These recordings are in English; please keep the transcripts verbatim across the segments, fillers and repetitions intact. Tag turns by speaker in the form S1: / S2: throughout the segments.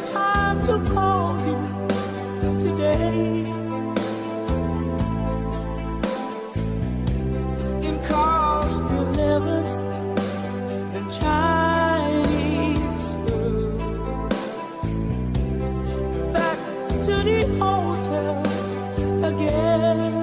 S1: time to call you today. In cost eleven and Chinese food. Back to the hotel again.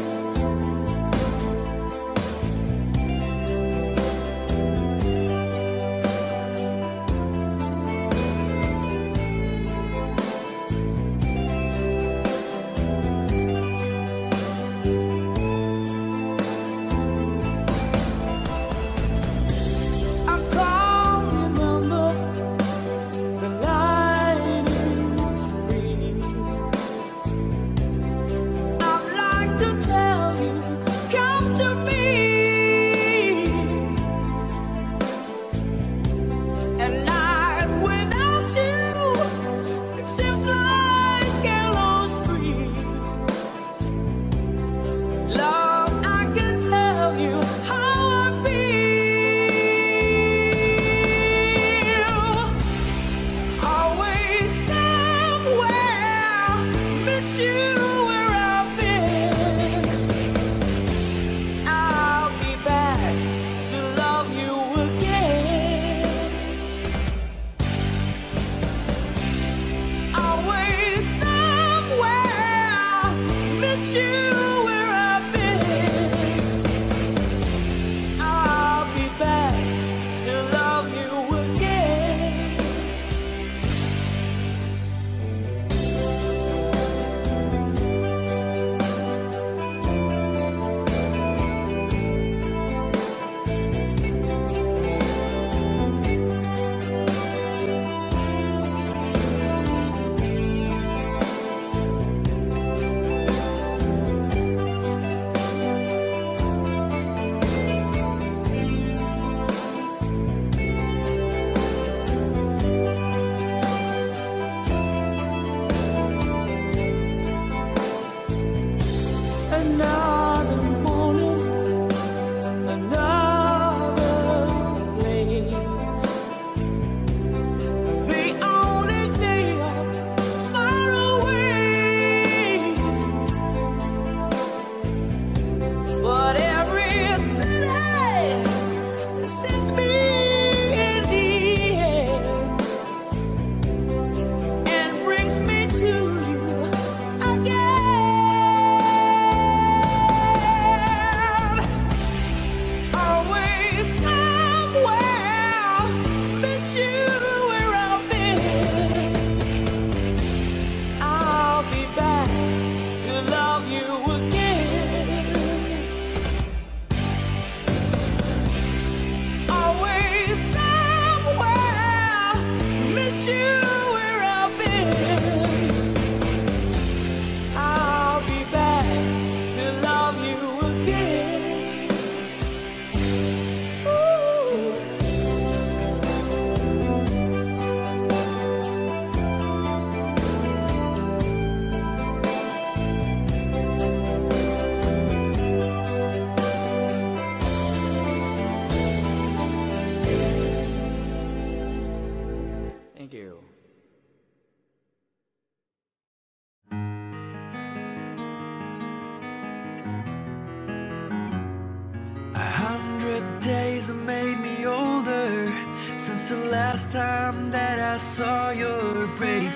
S2: Days have made me older since the last time that I saw your pretty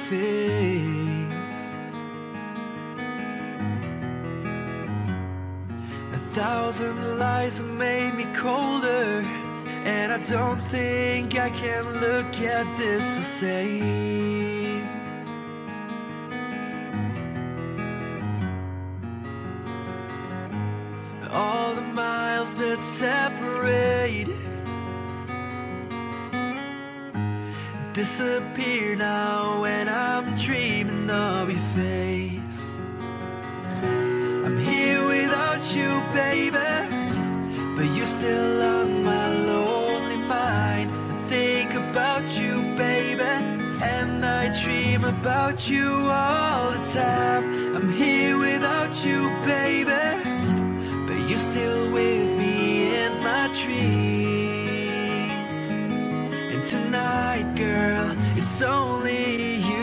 S2: face. A thousand lies have made me colder, and I don't think I can look at this the same. All the miles that separate disappear now when I'm dreaming of your face. I'm here without you, baby, but you're still on my lonely mind. I think about you, baby, and I dream about you all the time. I'm here without you, baby, you're still with me in my dreams. And tonight, girl, it's only you.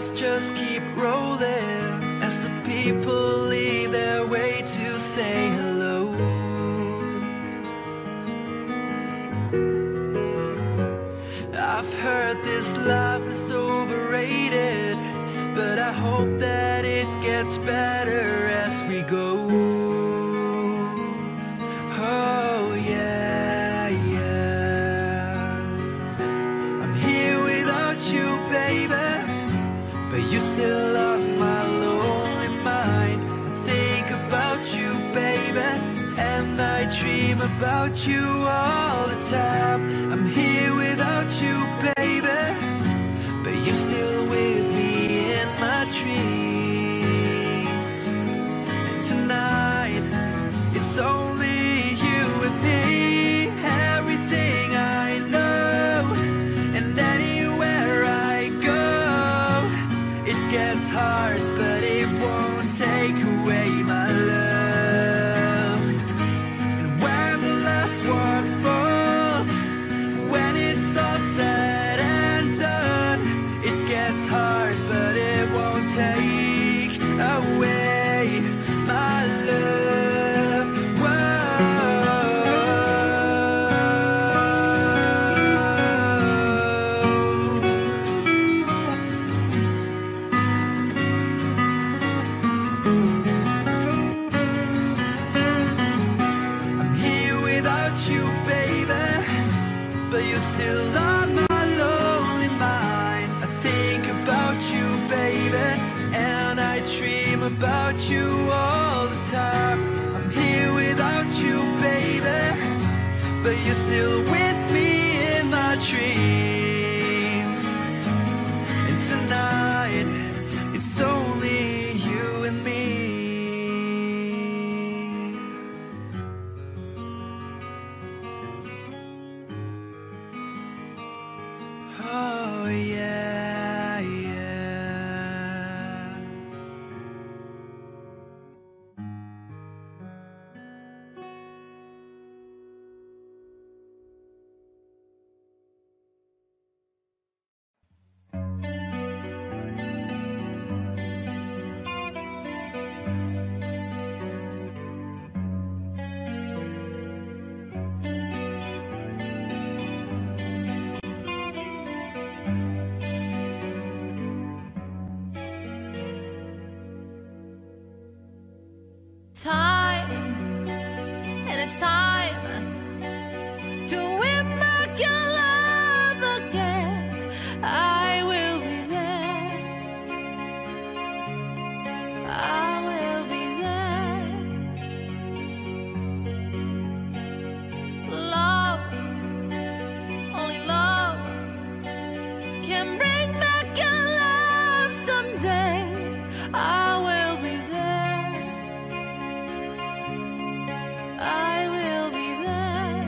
S2: wheels just keep rolling as the people leave their way to say hello. I've heard this life is overrated, but I hope that it gets better as we go. Oh yeah, yeah. I'm here without you, baby, but you're still on my lonely mind. I think about you, baby, and I dream about you all the time. I'm here without you, baby, but you're still with me in my dreams. And tonight, it's only you and me. Everything I know, and anywhere I go, it gets hard, but it won't take away my love. And when the last one falls, when it's all said and done, it gets hard, but it won't take away my love. I'm here without you, baby, but you're still on my lonely mind. I think about you, baby, and I dream about you all the time. I'm here without you, baby, but you're still with me in my dreams. And tonight, it's only you and me. Oh yeah, yeah.
S3: Time, and it's time to win back your love again. I will be there. I will be there. Love, only love can bring back your love someday. I will be there. I will be there.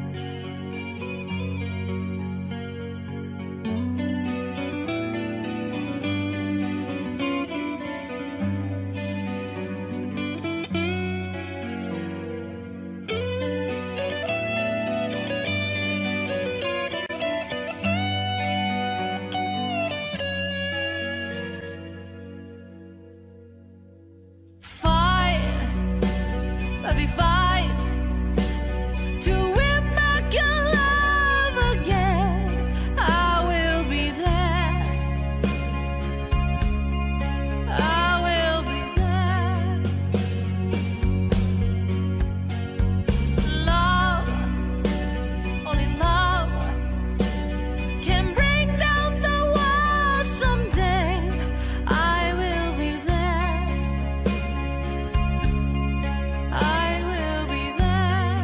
S3: Fight, baby, fight to win back your love again. I will be there. I will be there. Love, only love can bring down the walls someday. I will be there. I will be there.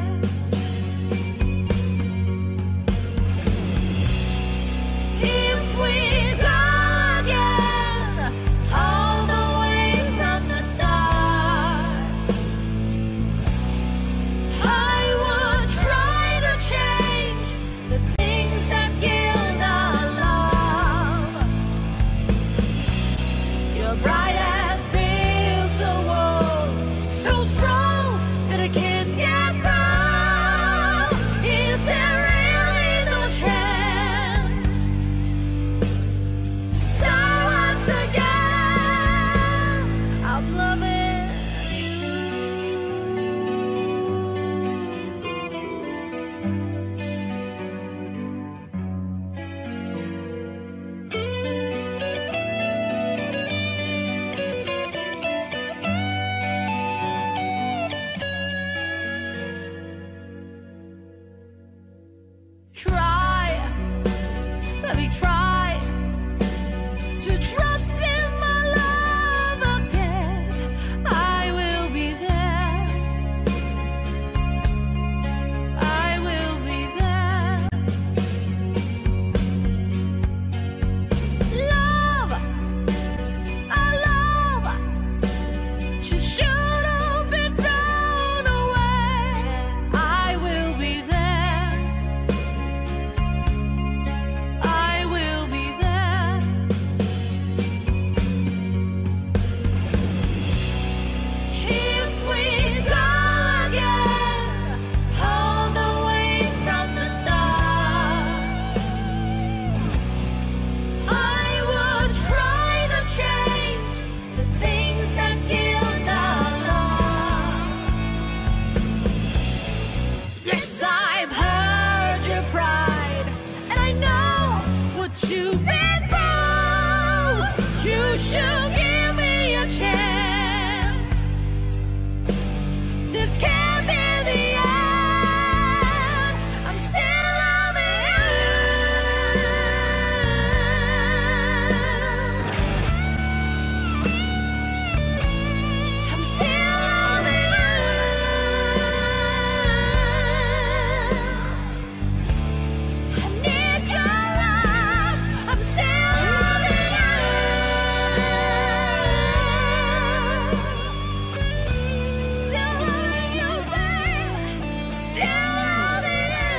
S3: If we go again, all the way from the start, I would try to change the things that killed our love. Your bride has built a wall so strong that I can't get through. Is there really no chance? So once again, should give me a chance. This can't be the end. I'm still loving you. I'm still loving you. I need your love. I'm still loving you. Still loving you, babe. Still loving you.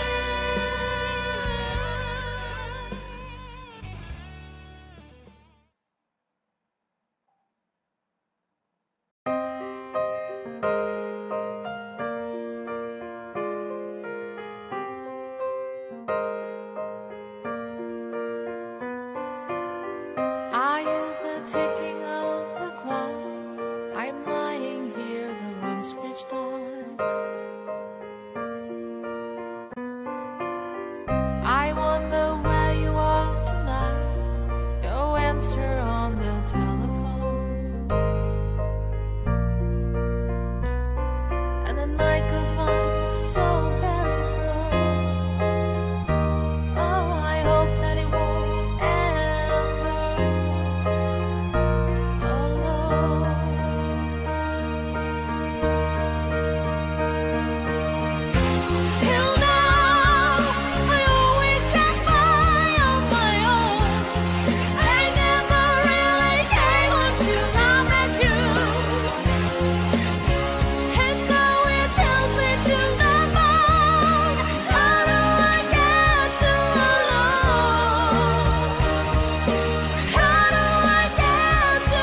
S3: I am the ticking of the clock. I'm lying here, the room's pitch dark. I wonder where you are tonight. No answer on the telephone. And the night goes by so very slow. Oh, I hope that it won't end alone. Till now, I always got by on my own. I never really came until I met you. And now it tells me to the bone. How do I get so alone? How do I get so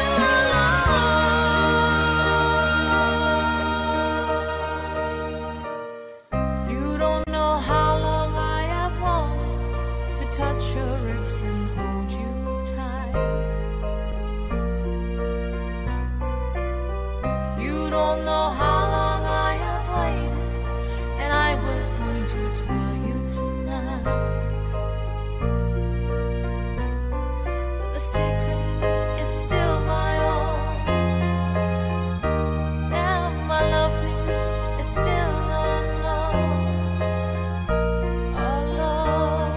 S3: alone? You don't know how long I have wanted to touch your lips and hold you tight. You don't know how long I have waited, and I was going to tell you tonight. But the secret is still my own. And my love for you is still unknown. Alone.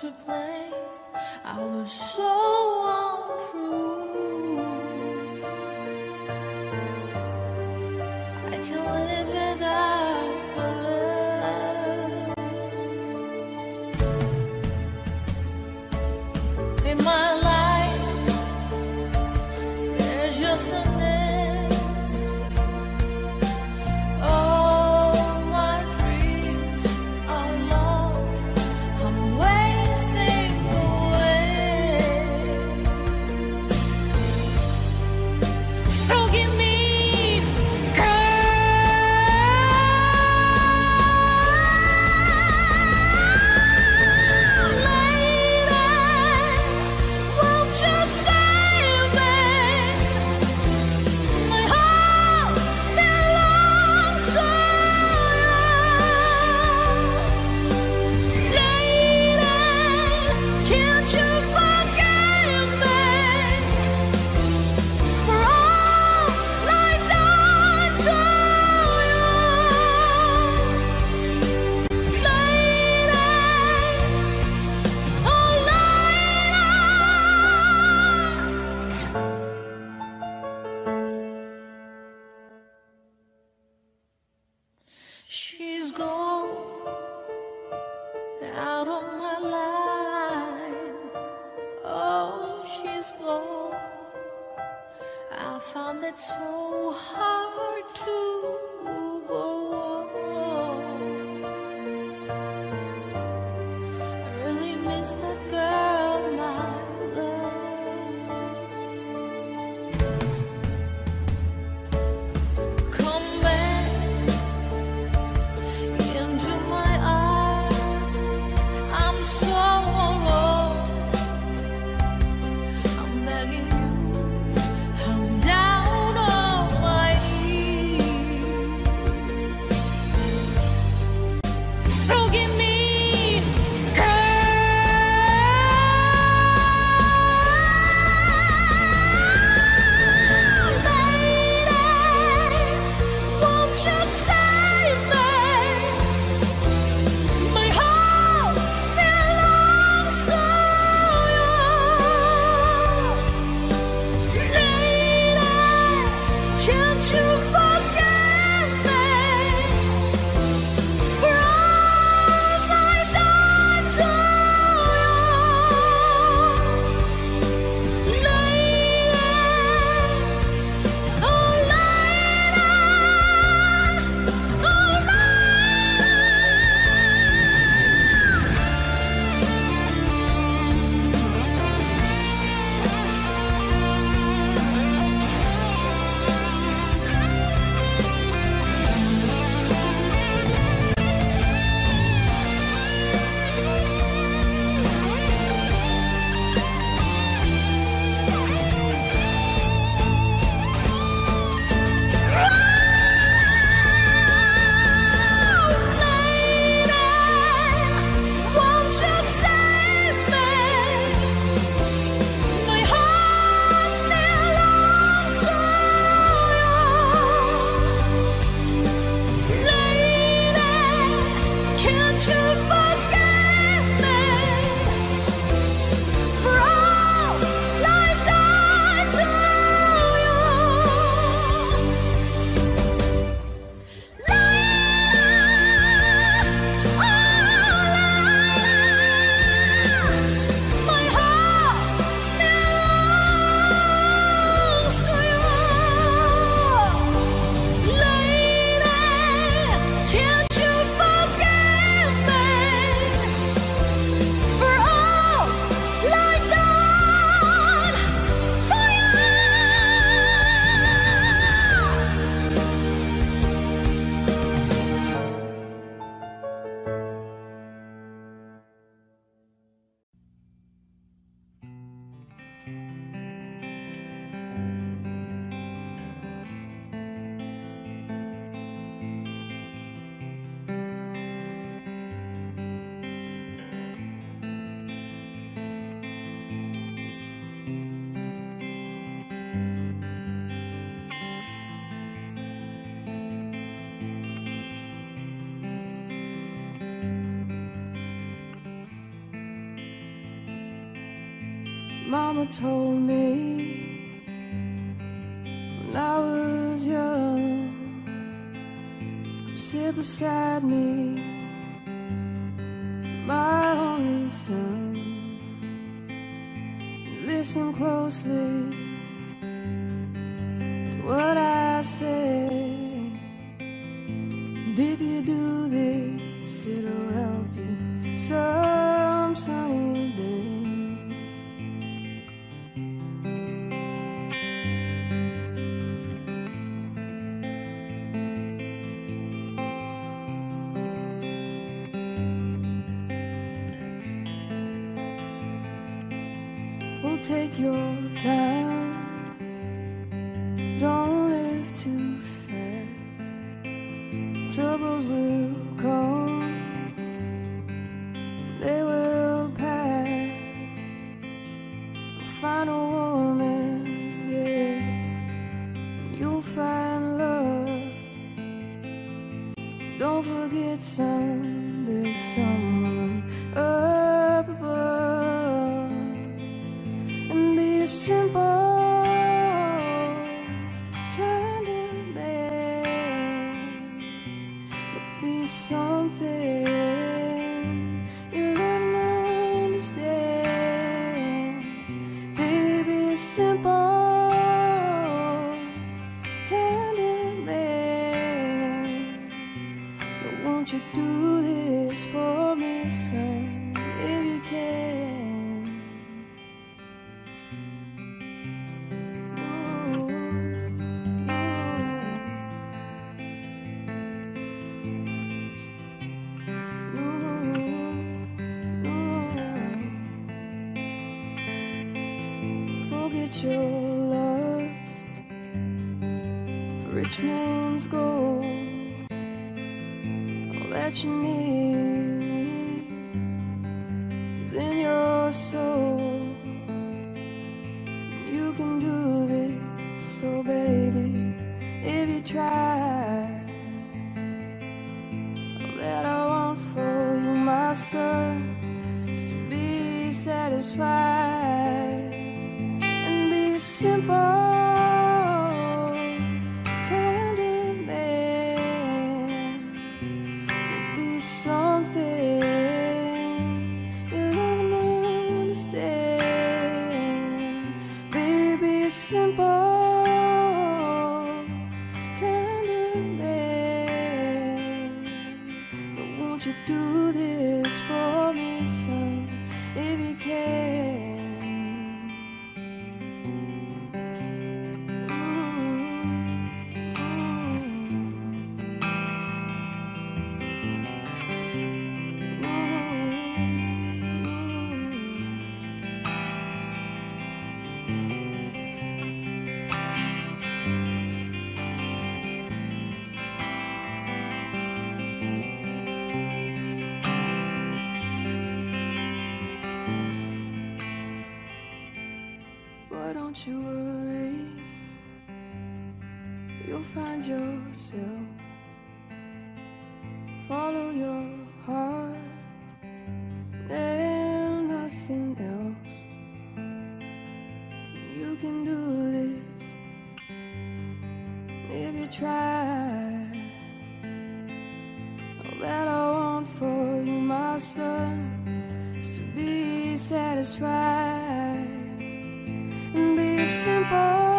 S3: to blame. I was so untrue. I can't live without her love. In my life, there's just an empty space. All my dreams are lost. I'm wasting away. So give me, she's gone out of my life. Oh, she's gone. I found that so hard to go on. I really miss that girl, my love. Come back into my eyes. I'm so alone. I'm begging you. I'm down on my knees.
S4: Mama told me when I was young, come sit beside me, my only son. Listen closely to what I say, and if you do this, it'll help you some sunny day. We'll take your time, don't live too fast. Troubles will come, they will pass. You'll find a woman, yeah, you'll find love. Don't forget, son, there's someone up above. And be a simple kind of man, but be something you'll never understand. Baby, be a simple kind of man, but won't you do this for me, son, if you can? Forget your lust for rich man's gold. All that you need is in your soul. You can do this, so baby, if you try. All that I want for you, my son, is to be satisfied. Simple kind of man, be something you'll never understand. Baby, be a simple kind of man, but won't you do this for me, son, if you can? But don't you worry, you'll find yourself. Follow your heart and nothing else. You can do this if you try. All that I want for you, my son, is to be satisfied. And be a simple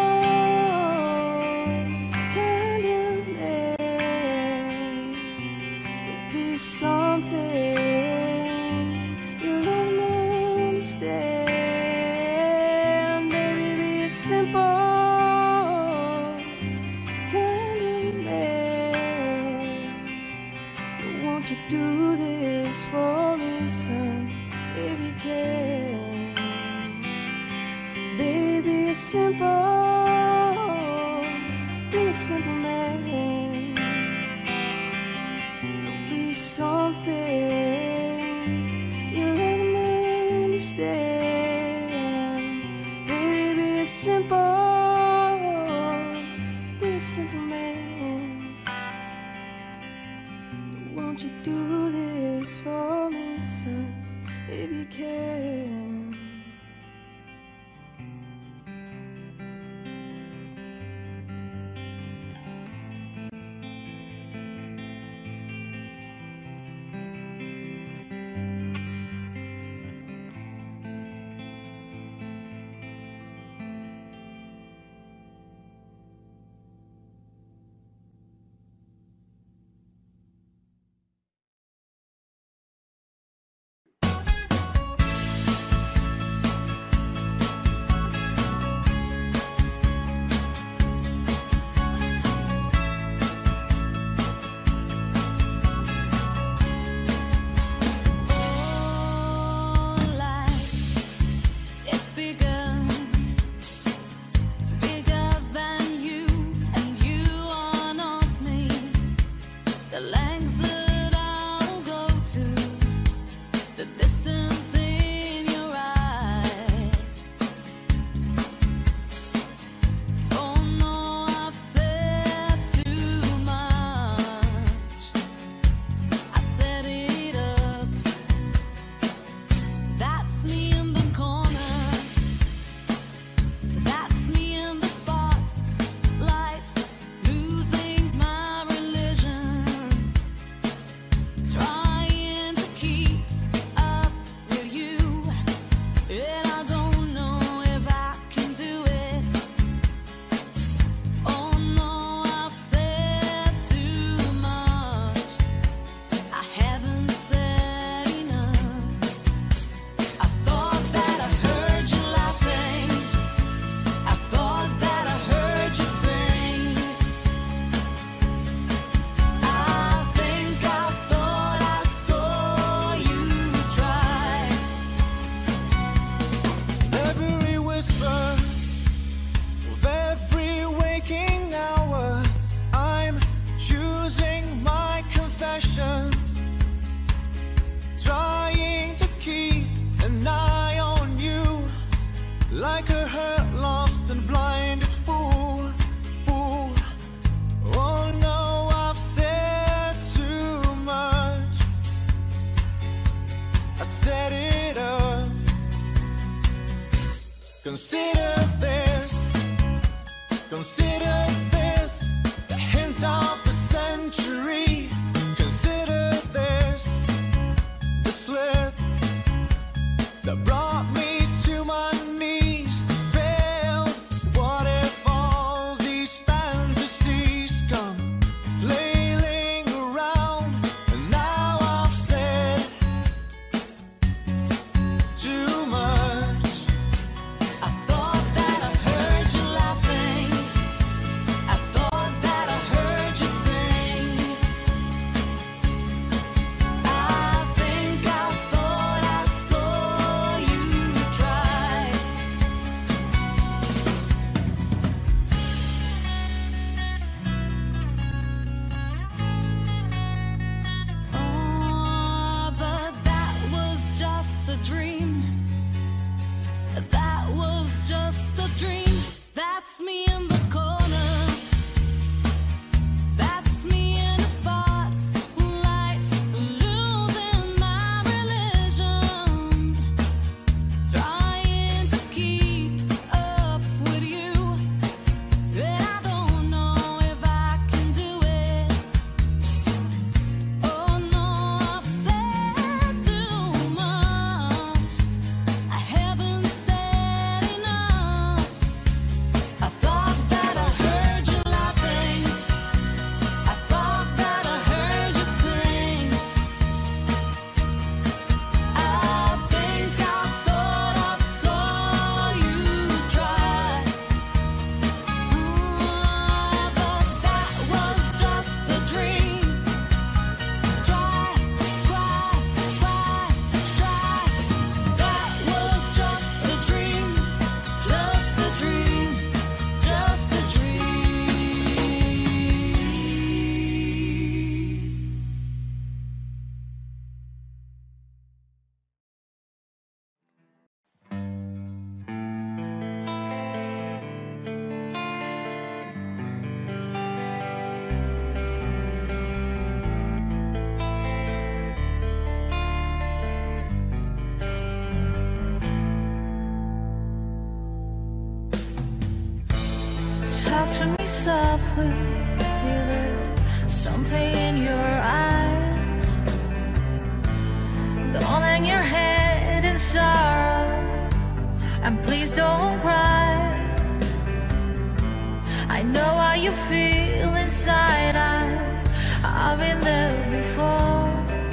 S4: kind of man, be something you'll never understand. Baby, be a simple kind of man, but won't you do this for me, son, if you can? Baby, be a simple, be a simple man, be something you'll never understand. Baby, be a simple, be a simple man, won't you do this for me, son, if you can?
S3: to me softly. There's something in your eyes. Don't hang your head in sorrow, and please don't cry. I know how you feel inside. I, I've been there before.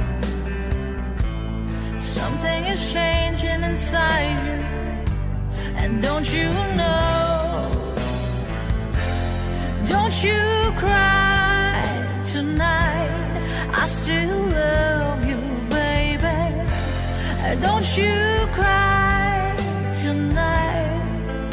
S3: Something is changing inside you, and don't you know? Don't you cry tonight, I still love you, baby. Don't you cry tonight.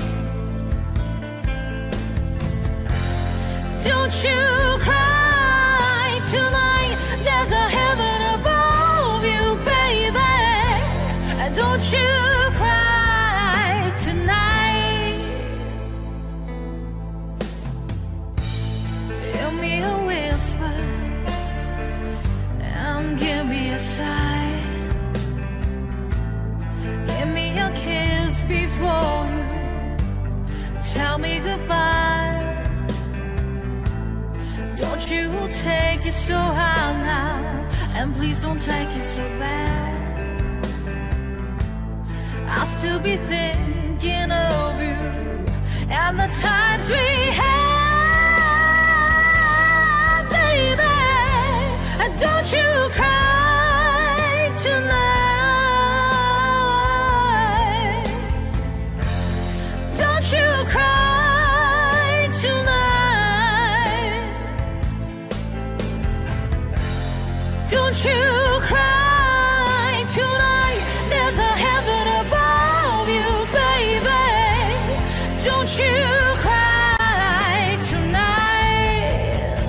S3: Don't you cry tonight, there's a heaven above you, baby. Don't you cry tonight. Give me a whisper and give me a sigh. Give me a kiss before you tell me goodbye. Don't you take it so high now, and please don't take it so bad. I'll still be thinking of you and the times we had, baby. And don't you cry tonight. Don't you cry tonight. Don't you cry tonight, there's a heaven above you, baby. Don't you cry tonight.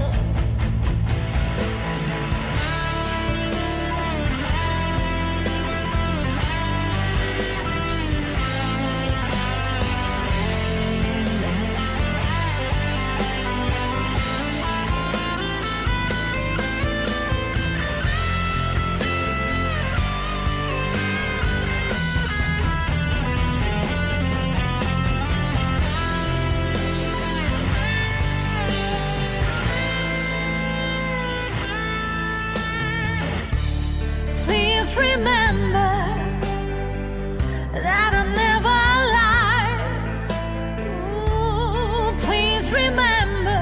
S3: Please remember that I never lied. Ooh, please remember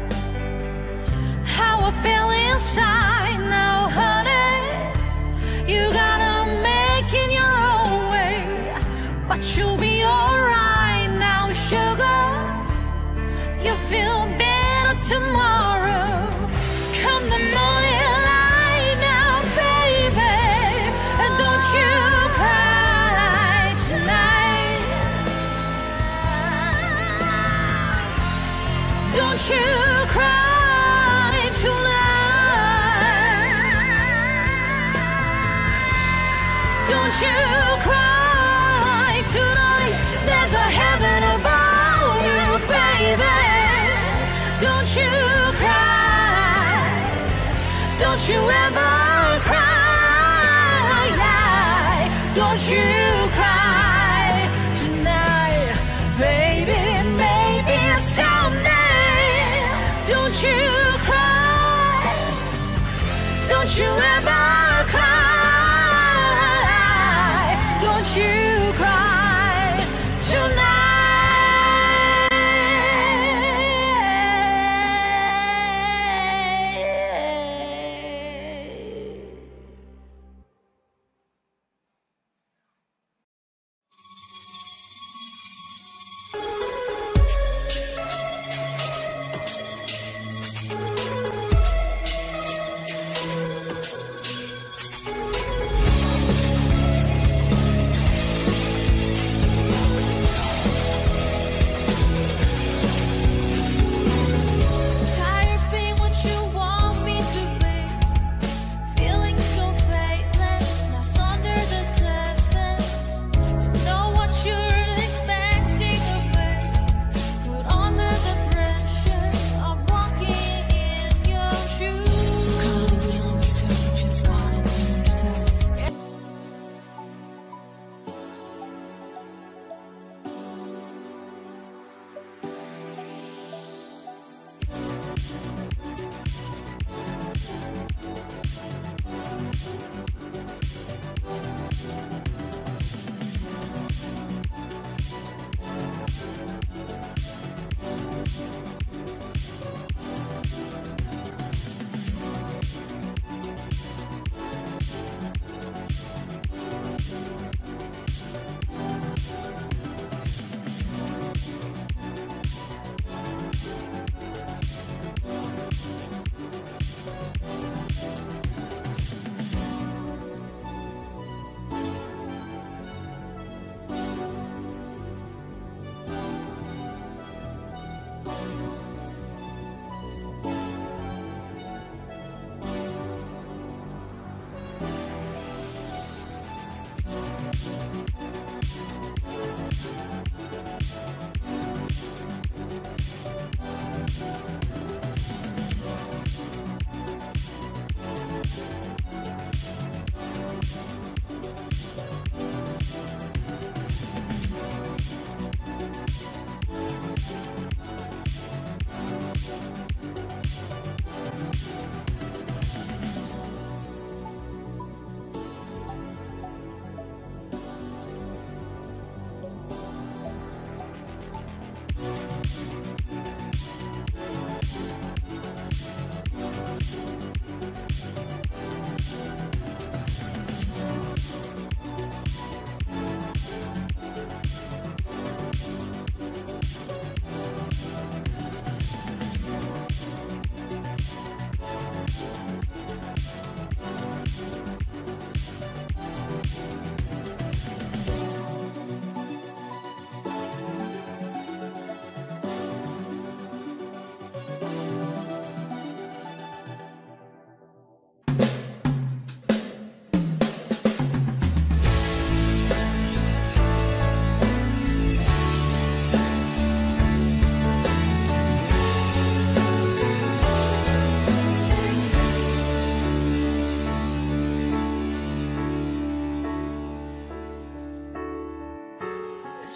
S3: how I feel inside. Now, honey, you gotta make it your own way, but you'll be alright now, sugar. You feel better tomorrow. Come the morning light now, baby. And don't you cry tonight. Don't you cry tonight. Don't you cry tonight, there's a heaven above you, baby. Don't you cry, don't you ever cry. Don't you cry tonight, baby. Maybe someday. Don't you cry, don't you ever cry. Don't you cry tonight.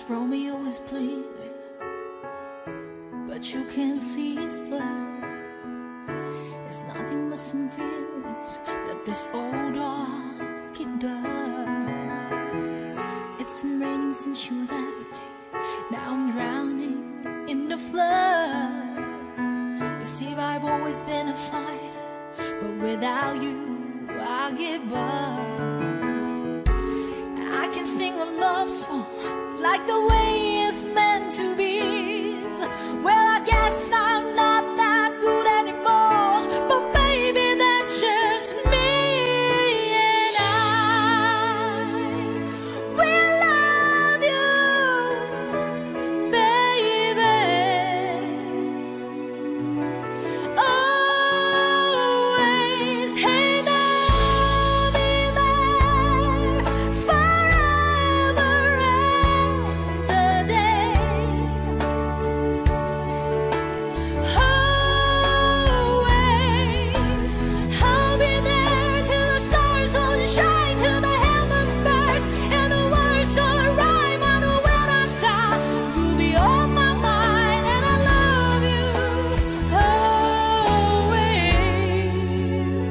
S3: Romeo is bleeding, but you can't see his blood. It's nothing but some feelings that this old dog kicked up. It's been raining since you left me. Now I'm drowning in the flood. You see, I've always been a fighter, but without you, I give up. I can sing a love song like the way it's meant to be. Well, I guess I'm not that good anymore, but baby, that's just me. And I will love you, baby, always. Hey, now be there forever and a day. Always, I'll be there till the stars don't shine, till the heavens burst and the words don't rhyme. I know when I die, you'll be on my mind, and I love you always.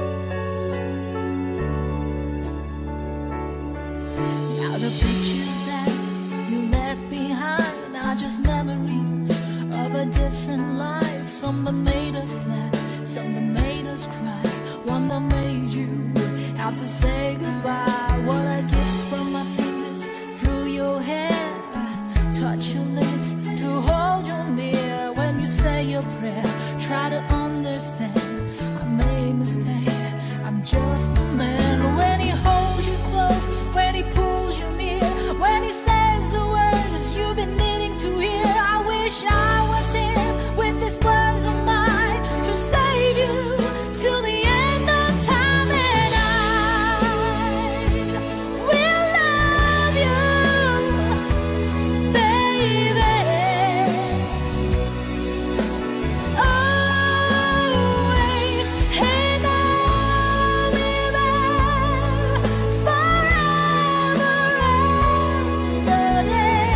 S3: Now the pictures that you left behind are just memories of a different life. Some that made us laugh, some that made us cry, one that made you have to say goodbye. What I get from my fingers through your hair, touch your lips to hold you near. When you say your prayer, try to understand. I made mistakes, I'm just a man. When he holds you close, when he pulls you near, when he says the words you've been needing to hear, I wish I was him with these words of mine to save you till the end of time. And I will love you, baby, always. And I'll be there forever and a day.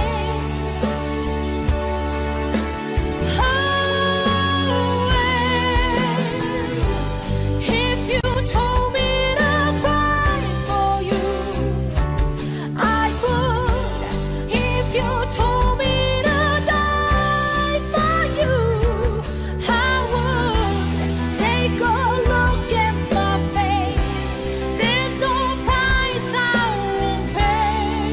S3: Always. If you told me to cry for you, I could. If you told me to die for you, I would. Take a look at my face. There's no price I won't pay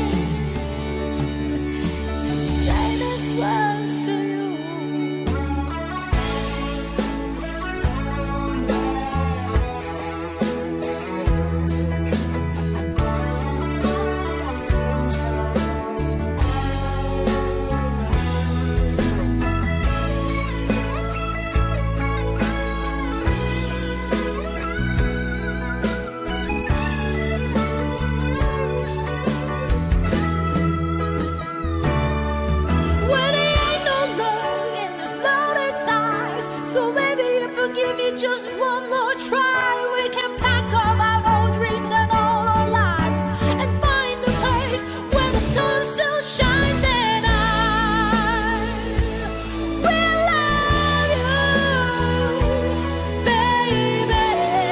S3: to say these words to you. When there ain't no love and there's loaded ties, so baby, if you give me just one more try, we can pack up our old dreams and all our lives and find a place where the sun still shines. And I will love you, baby,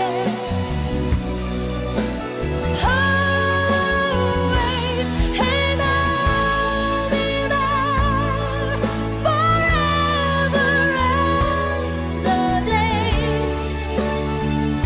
S3: always. And I'll be there forever and a day.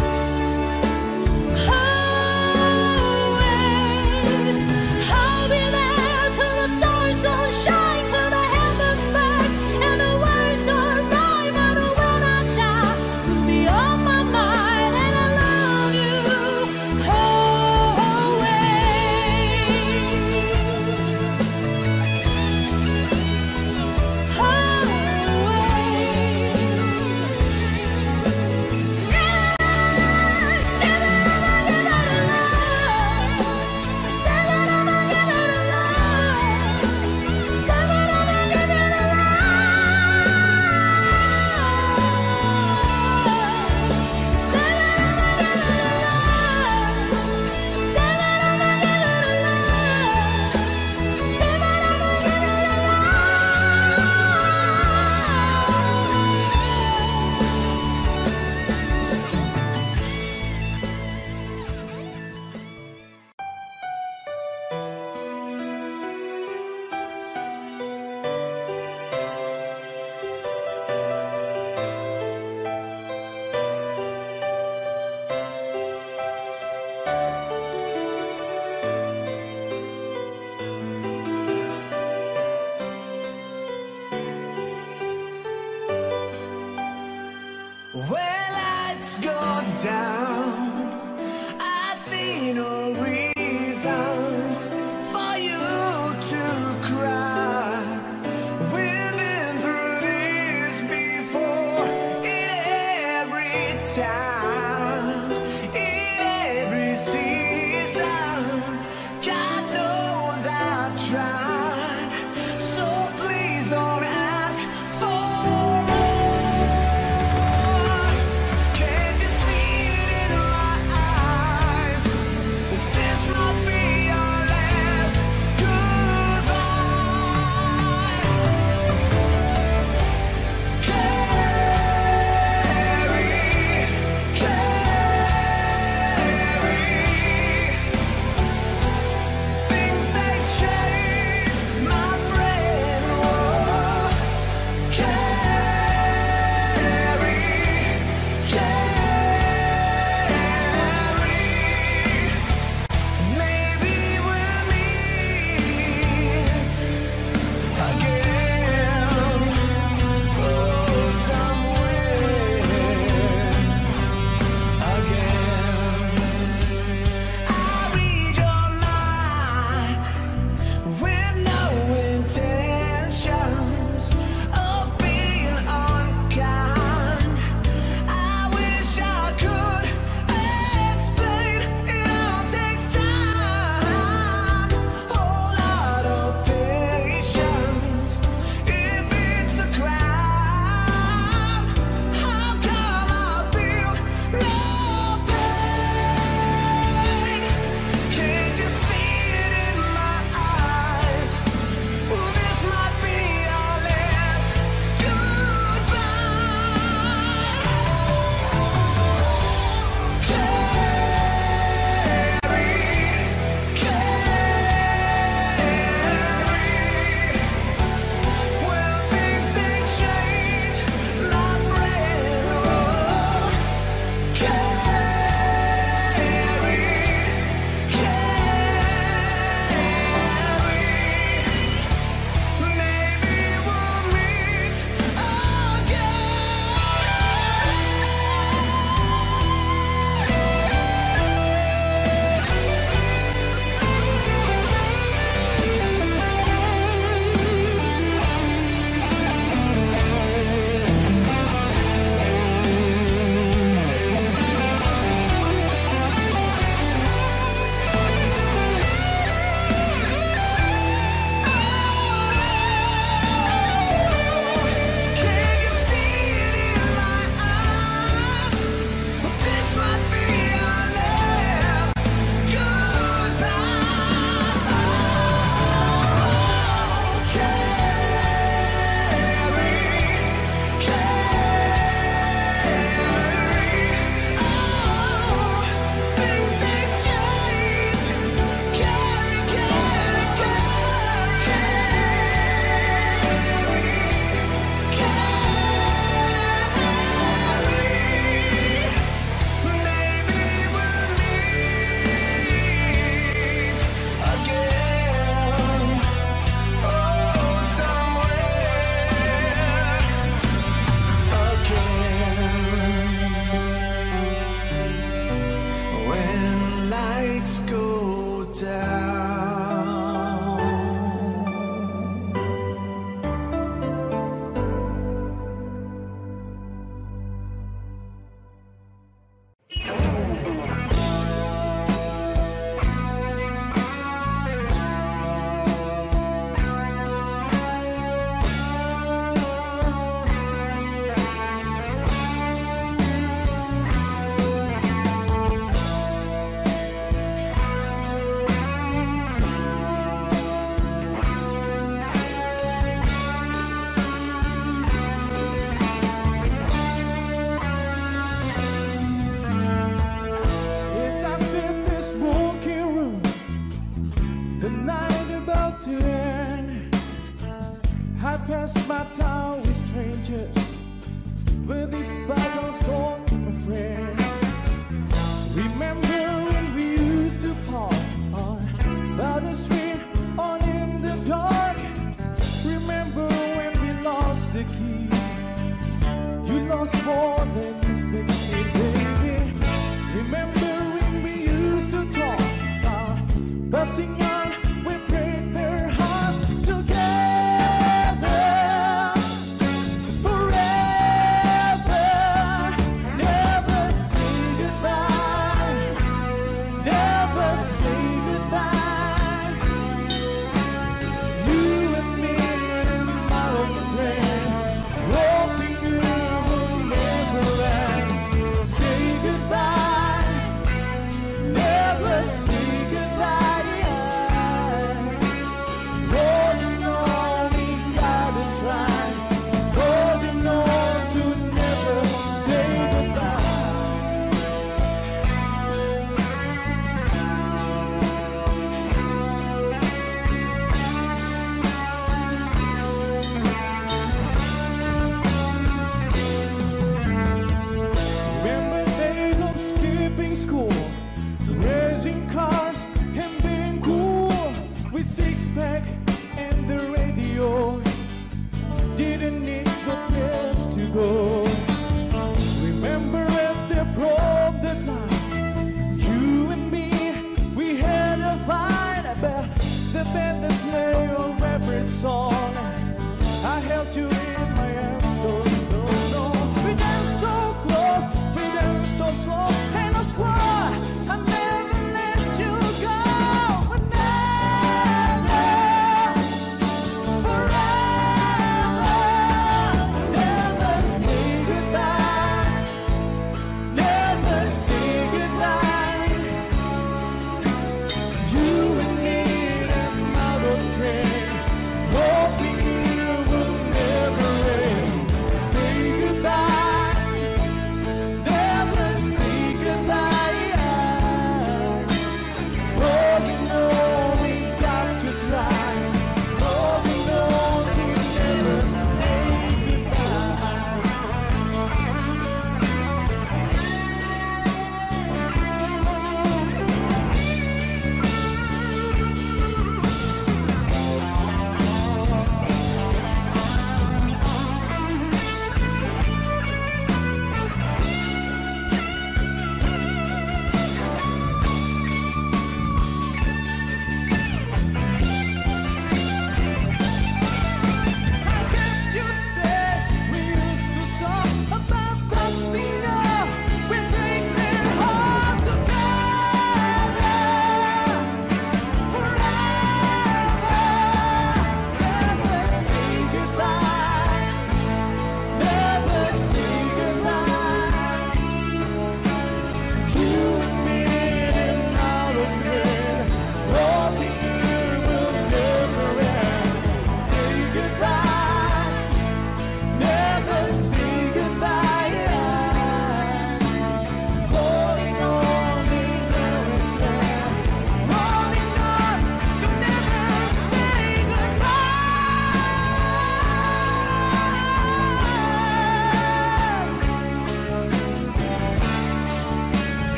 S5: just go down. I see no reason for you to cry. We've been through this before, in every time, in every season. God knows I've tried, so please don't ask for more. Can't you see it in my eyes? This might be our last goodbye. Carry, carry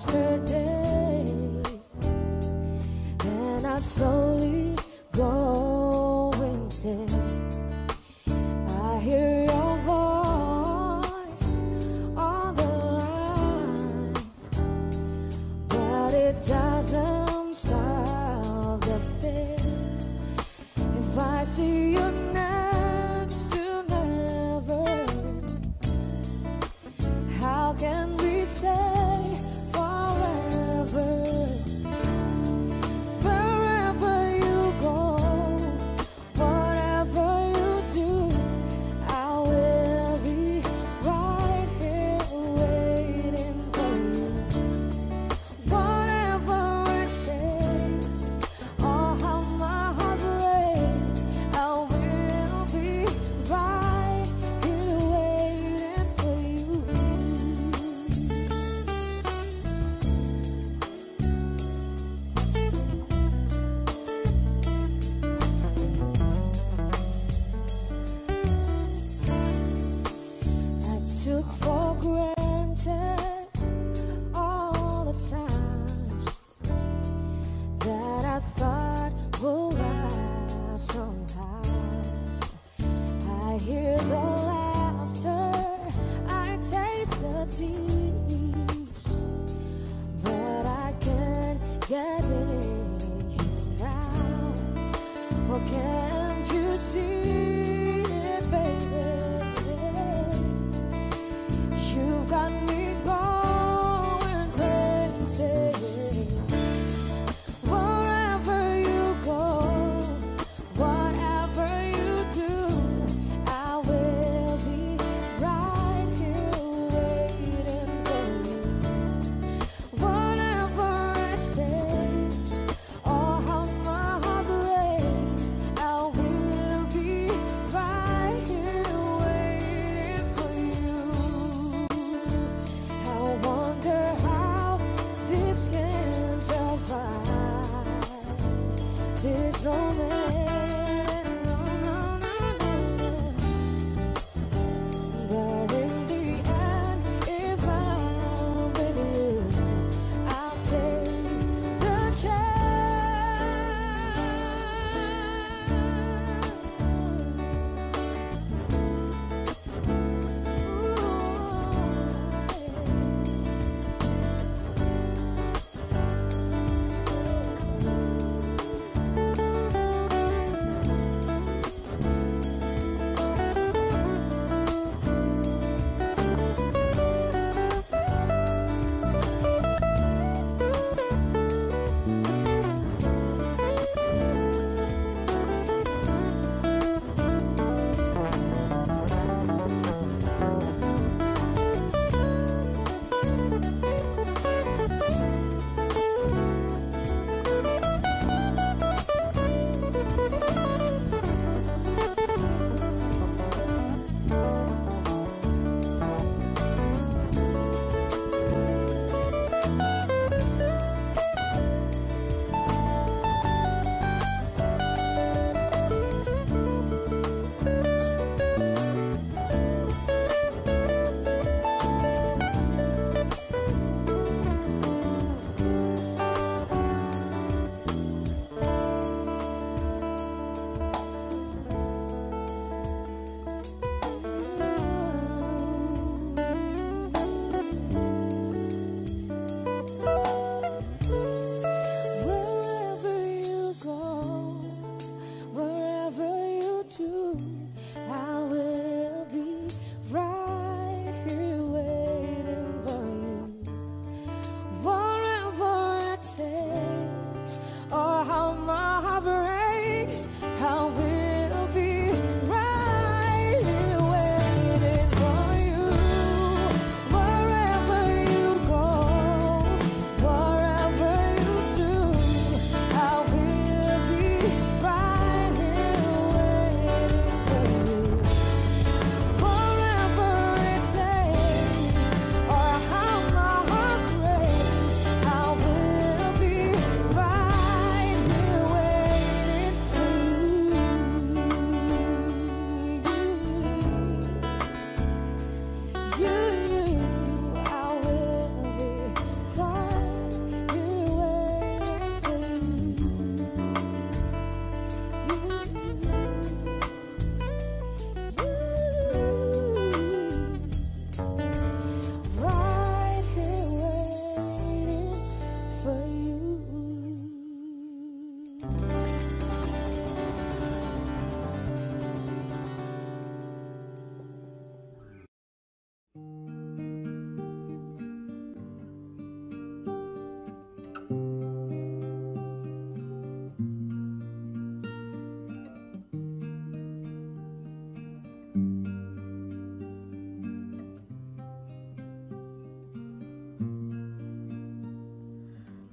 S3: yesterday, and I slowly go insane. I hear your voice on the line, but it doesn't solve the thing. If I see you next to never, how can we say forever? Wherever you go, whatever you do, I will be right here waiting for you. Whatever it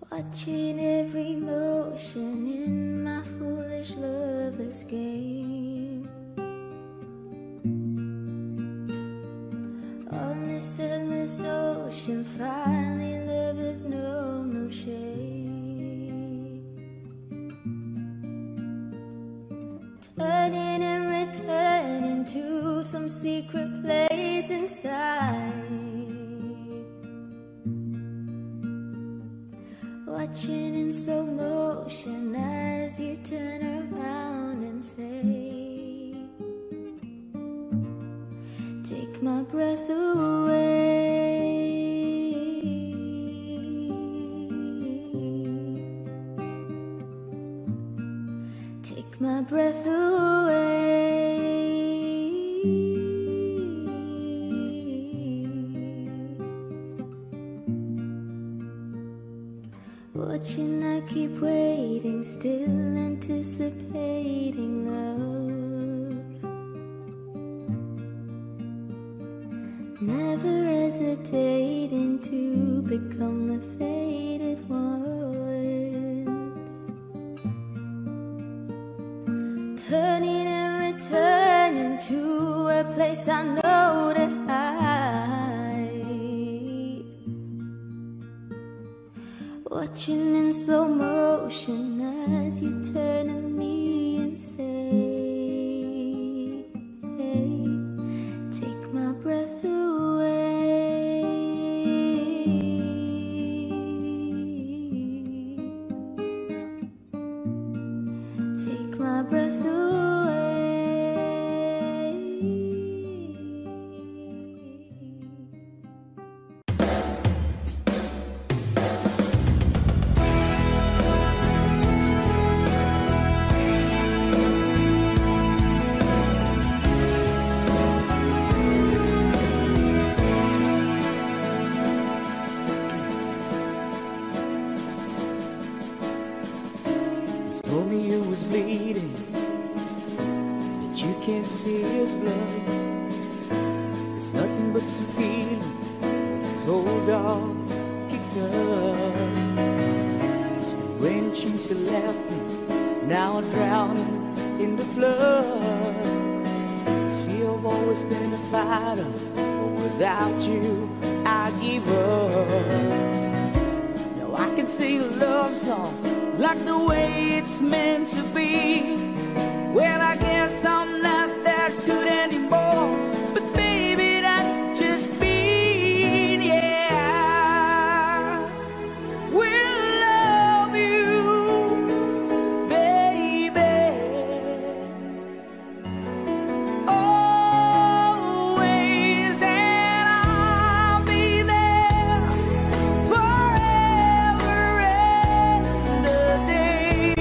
S3: watching every motion in my foolish loveless game. On this endless ocean, finally lovers know no shame. Turning and returning to some secret place inside, watching in slow motion as you turn around and say, take my breath away. Take my breath away. Watching, I keep waiting, still anticipating love. Never hesitating to become the faded ones. Turning and returning to a place I know that I, watching in slow motion as you turn to me and say, hey, take my breath away. Take my breath away.
S1: Told me you was bleeding, but you can't see his blood. It's nothing but some feeling his old dog kicked up. It's been raining since you left me, now I'm drowning in the flood. See, I've always been a fighter, but without you, I give up. Now I can sing a love song like the way it's meant to be. Well, I guess I'm not that good anymore, but baby, that's just me. Yeah, we'll love you, baby, always, and I'll be there forever and a day.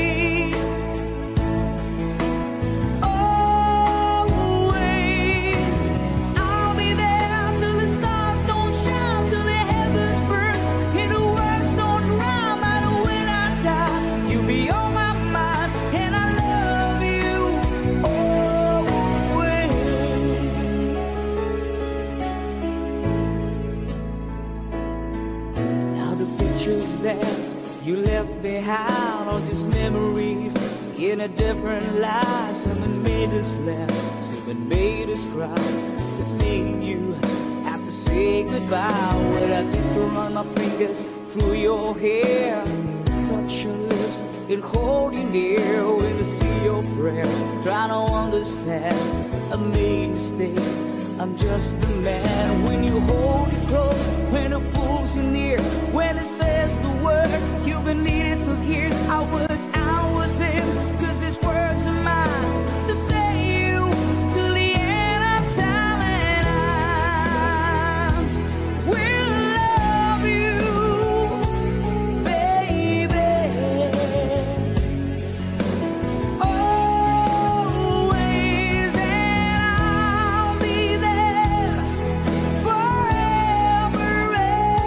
S1: That you left behind, all these memories in a different light. Something made us laugh, something made us cry, that made you have to say goodbye. What I did to run my fingers through your hair, touch your lips and hold you near. When I see your prayer, trying to understand, I made mistakes, I'm just a man. When you hold it close, when it pulls you near, when it says the word you've been needing to hear, I was, I was in, cause these words are mine to say you till the end of time, and I will love you, baby, always, and I'll be there forever and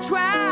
S1: try.